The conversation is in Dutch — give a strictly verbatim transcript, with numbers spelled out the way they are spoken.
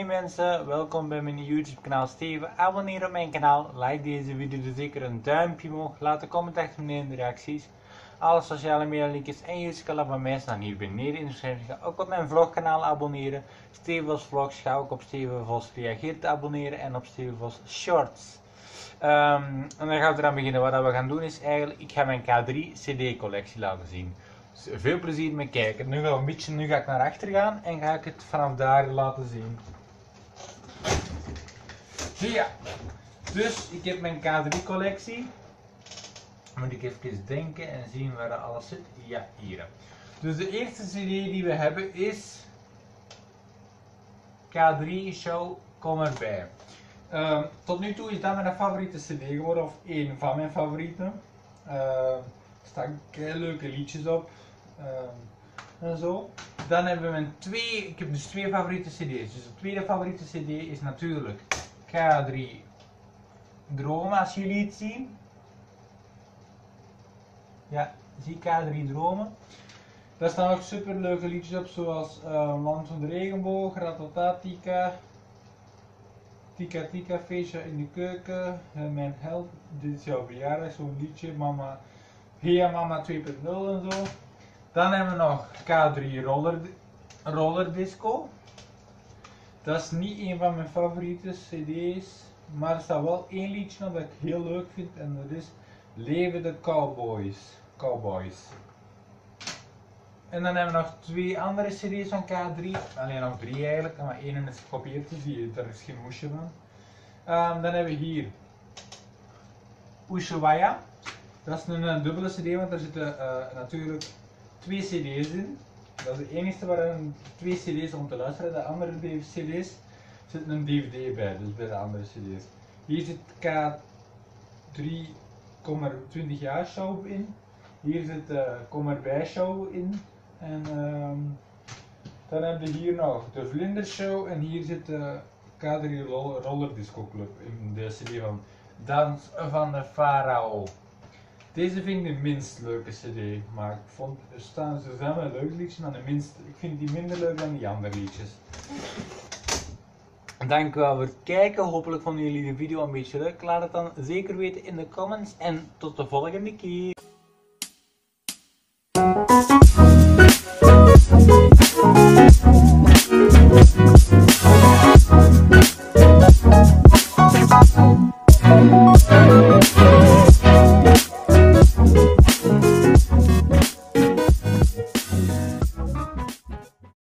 mensen, welkom bij mijn YouTube kanaal Steven. Abonneer op mijn kanaal, like deze video, doe zeker een duimpje omhoog, laat een comment achter beneden in de reacties. Alle sociale media linkjes en YouTube kanaal van mij staan hier beneden in de beschrijving. Ga ook op mijn vlogkanaal abonneren. Steven Vos Vlogs, ga ook op Steven Vos Reageert te abonneren en op Steven Vos Shorts. Um, en dan gaan we eraan beginnen. Wat we gaan doen is eigenlijk, ik ga mijn K drie C D collectie laten zien. Dus veel plezier met kijken. Nu ga, ik een beetje, nu ga ik naar achter gaan en ga ik het vanaf daar laten zien. Ja, dus ik heb mijn K drie collectie. Moet ik even denken en zien waar alles zit. Ja, hier. Dus de eerste C D die we hebben is K drie Show Kom erbij. Uh, tot nu toe is dat mijn favoriete C D geworden, of één van mijn favorieten. Uh, er staan leuke liedjes op. Uh, en zo. Dan hebben we mijn twee, ik heb dus twee favoriete C D's. Dus de tweede favoriete C D is natuurlijk K drie Dromen, als jullie het zien. Ja, zie K drie Dromen. Daar staan ook super leuke liedjes op, zoals uh, Land van de Regenboog, Ratatatika, Tika Tika, Feestje in de Keuken, uh, Mijn Held, Dit is jouw verjaardag, zo'n liedje, Mama, Hey Mama twee punt nul en zo. Dan hebben we nog K drie Roller, Roller Disco. Dat is niet een van mijn favoriete C D's, maar er staat wel één liedje op dat ik heel leuk vind en dat is Leven de Cowboys. Cowboys. En dan hebben we nog twee andere C D's van K drie, alleen nog drie eigenlijk, maar één is gekopieerd, dus die, daar is geen moesje van. Um, dan hebben we hier Ushuaia. Dat is een, een dubbele C D, want daar zitten uh, natuurlijk twee C D's in. Dat is de enige waar er twee C D's om te luisteren. De andere C D's zit een D V D bij, dus bij de andere C D's. Hier zit K drie Kom er twintig jaar show in. Hier zit de uh, Kom erbij show in. En um, dan hebben we hier nog de Vlinder Show en hier zit de K drie Roller Disco Club in de C D van Dans van de Farao. Deze vind ik de minst leuke C D, maar ik vond, er staan ze zijn wel leuke liedjes, maar de minst, ik vind die minder leuk dan die andere liedjes. Dankjewel voor het kijken, hopelijk vonden jullie de video een beetje leuk. Laat het dan zeker weten in de comments en tot de volgende keer.